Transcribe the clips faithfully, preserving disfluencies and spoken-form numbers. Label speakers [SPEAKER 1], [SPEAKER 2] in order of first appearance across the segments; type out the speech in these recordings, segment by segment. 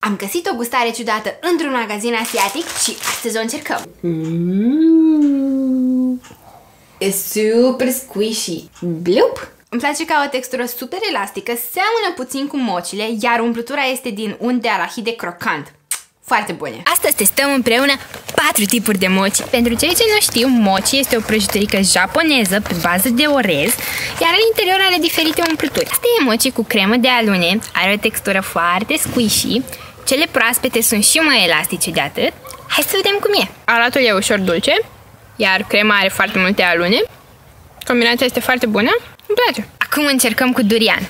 [SPEAKER 1] Am găsit o gustare ciudată într-un magazin asiatic și astăzi o încercăm.
[SPEAKER 2] Mm. E super squishy.
[SPEAKER 1] Blup! Îmi place că au o textură super elastică, seamănă puțin cu mocile, iar umplutura este din unt de arahide crocant. Foarte bune! Astăzi testăm împreună patru tipuri de mochi. Pentru cei ce nu știu, mochi este o prăjiturică japoneză pe bază de orez, iar în interior are diferite umpluturi. Asta e mochi cu cremă de alune, are o textură foarte squishy, cele proaspete sunt și mai elastice de atât. Hai să vedem cum e!
[SPEAKER 2] Aratul e ușor dulce, iar crema are foarte multe alune. Combinația este foarte bună, îmi place.
[SPEAKER 1] Acum încercăm cu durian.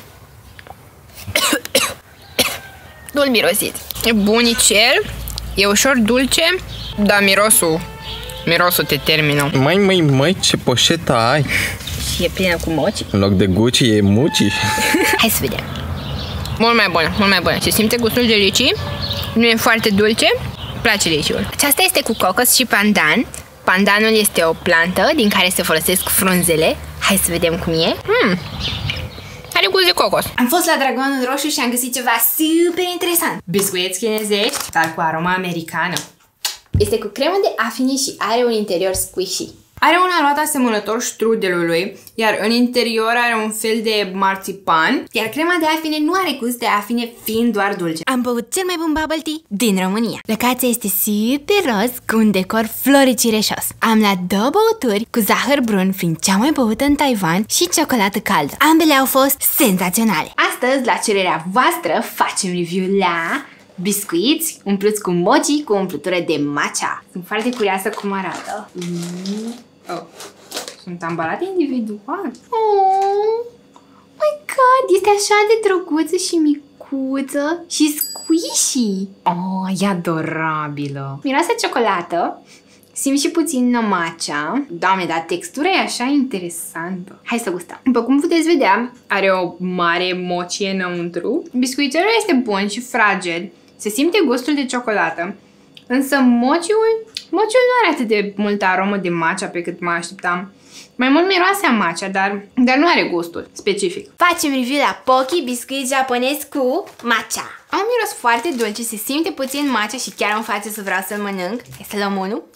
[SPEAKER 2] Nu-l mirosit. E bunicel, e ușor dulce, dar mirosul, mirosul te termină.
[SPEAKER 3] Mai, mai, mai, ce poșetă ai!
[SPEAKER 1] Și e plină cu mochi.
[SPEAKER 3] În loc de Gucci e Mucci.
[SPEAKER 1] Hai să vedem.
[SPEAKER 2] Mult mai bună, mult mai bună. Se simte gustul de lici, nu e foarte dulce, îmi place liciul.
[SPEAKER 1] Aceasta este cu cocos și pandan. Pandanul este o plantă din care se folosesc frunzele. Hai să vedem cum e.
[SPEAKER 2] Mm. Are gust de cocos.
[SPEAKER 1] Am fost la Dragonul Roșu și am găsit ceva super interesant. Biscuiți chinezești, dar cu aroma americană. Este cu cremă de afine și are un interior squishy.
[SPEAKER 2] Are un aroat asemănător strudelului, iar în interior are un fel de marțipan.
[SPEAKER 1] Iar crema de afine nu are gust de afine, fiind doar dulce. Am băut cel mai bun bubble tea din România. Locația este super roz, cu un decor florit cireșos. Am luat două băuturi, cu zahăr brun fiind cea mai băută în Taiwan și ciocolată caldă. Ambele au fost senzaționale. Astăzi, la cererea voastră, facem review la biscuiți umpluți cu mochi cu umplutură de matcha. Sunt foarte curioasă cum arată.
[SPEAKER 2] Mm. Oh. Sunt ambalate individual.
[SPEAKER 1] Oh my god, este așa de drăguță și micuță și squishy.
[SPEAKER 2] Oh, e adorabilă.
[SPEAKER 1] Miroase ciocolată. Simt și puțin matcha. Doamne, dar textura e așa interesantă. Hai să gustăm.
[SPEAKER 2] După cum puteți vedea, are o mare mochi înăuntru. Biscuițelul este bun și fragil. Se simte gustul de ciocolată. Însă mochiul, mochiul nu are atât de multă aromă de matcha pe cât mă așteptam. Mai mult miroase a matcha, dar, dar nu are gustul specific.
[SPEAKER 1] Facem review la Pocky, biscuit japonez cu matcha. Au un miros foarte dulce, se simte puțin matcha și chiar îmi face să vreau să-l mănânc. Hai să luăm unul.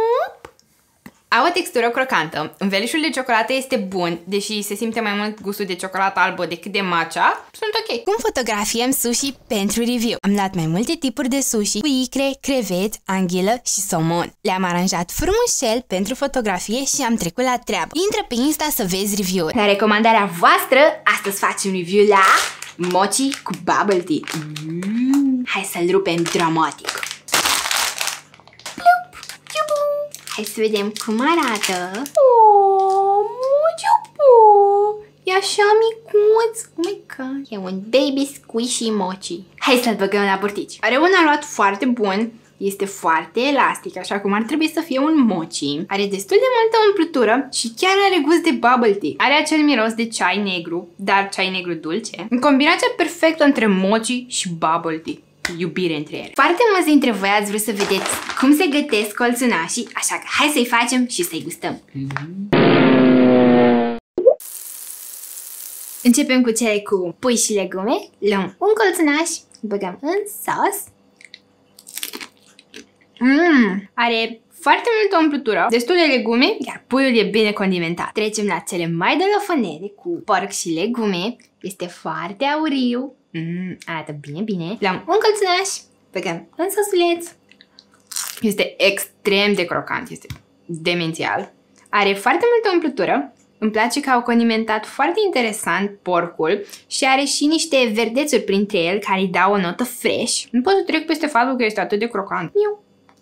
[SPEAKER 1] Au o textură crocantă. Învelișul de ciocolată este bun, deși se simte mai mult gustul de ciocolată albă decât de matcha. Sunt ok. Cum fotografiem sushi pentru review? Am luat mai multe tipuri de sushi cu icre, creveți, anghilă și somon. Le-am aranjat frumușel pentru fotografie și am trecut la treabă. Intră pe Insta să vezi review-uri. La recomandarea voastră, astăzi facem review la mochi cu bubble tea. Mm. Hai să-l rupem dramatic. Hai să vedem cum arată. Oh, mochi. E așa micuț. Oh my god. E un baby squishy mochi. Hai să-l băgăm la burtici. Are un aroat foarte bun. Este foarte elastic, așa cum ar trebui să fie un mochi. Are destul de multă umplutură și chiar are gust de bubble tea. Are acel miros de ceai negru, dar ceai negru dulce. În combinația perfectă între mochi și bubble tea. Iubire între ele. Foarte mulți dintre voi ați vrut să vedeți cum se gătesc colțunașii, așa că hai să-i facem și să-i gustăm. Mm. Începem cu cele cu pui și legume. Luăm un colțunaș, îl băgăm în sos. Mm. Are foarte multă umplutură, destul de legume, iar puiul e bine condimentat. Trecem la cele mai dolofănele cu porc și legume. Este foarte auriu. Mm, arată bine, bine. Luăm un colțunaș, băgăm în sosuleț. Este extrem de crocant, este demențial. Are foarte multă umplutură. Îmi place că au condimentat foarte interesant porcul și are și niște verdețuri printre el care îi dau o notă fresh. Nu pot să trec peste faptul că este atât de crocant. Miu.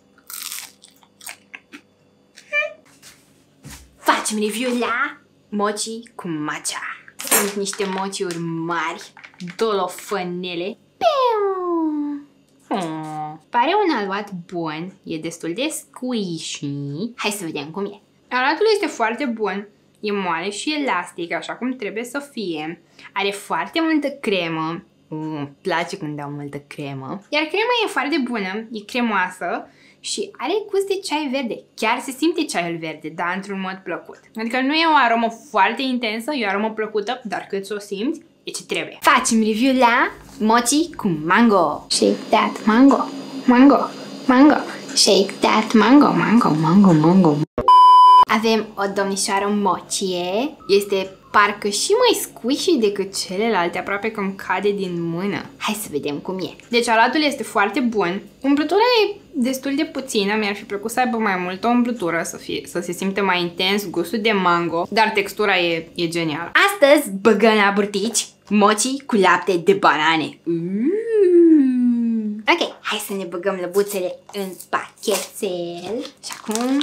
[SPEAKER 1] Facem review la mochi cu matcha. Sunt niște mochiuri mari, dolofănele. Oh, pare un aluat bun, e destul de squishy. Hai să vedem cum e.
[SPEAKER 2] Aluatul este foarte bun, e moale și elastic, așa cum trebuie să fie. Are foarte multă cremă. Mm, îmi place când dau multă cremă. Iar crema e foarte bună, e cremoasă și are gust de ceai verde. Chiar se simte ceaiul verde, dar într-un mod plăcut. Adică nu e o aromă foarte intensă, e o aromă plăcută, dar cât să o simți, e ce trebuie.
[SPEAKER 1] Facem review la mochi cu mango.
[SPEAKER 2] Shake that mango, mango, mango. Shake that mango, mango, mango, mango.
[SPEAKER 1] Avem o domnișoară mochie. Este parcă și mai squishy decât celelalte, aproape că îmi cade din mână. Hai să vedem cum e.
[SPEAKER 2] Deci arătul este foarte bun. Umplutura e destul de puțină, mi-ar fi plăcut să aibă mai multă umplutură, să, fie, să se simte mai intens gustul de mango, dar textura e, e genială.
[SPEAKER 1] Astăzi băgăm la burtici mochi cu lapte de banane. Mm. Ok, hai să ne băgăm lăbuțele în pachetel. Și acum...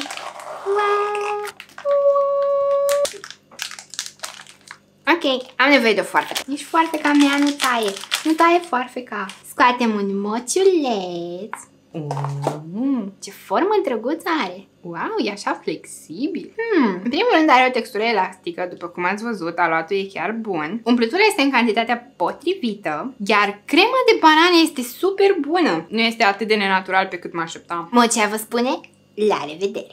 [SPEAKER 1] Ok, am nevoie de o foarfecă. Nici foarfeca mea nu taie. Nu taie foarfeca. Scoatem un mociuleț. Mm, ce formă drăguță are.
[SPEAKER 2] Wow, e așa flexibil.
[SPEAKER 1] Hmm.
[SPEAKER 2] În primul rând are o textură elastică, după cum ați văzut, aluatul e chiar bun. Umplutura este în cantitatea potrivită, iar crema de banane este super bună. Nu este atât de nenatural pe cât mă așteptam.
[SPEAKER 1] Mochia vă spune la revedere!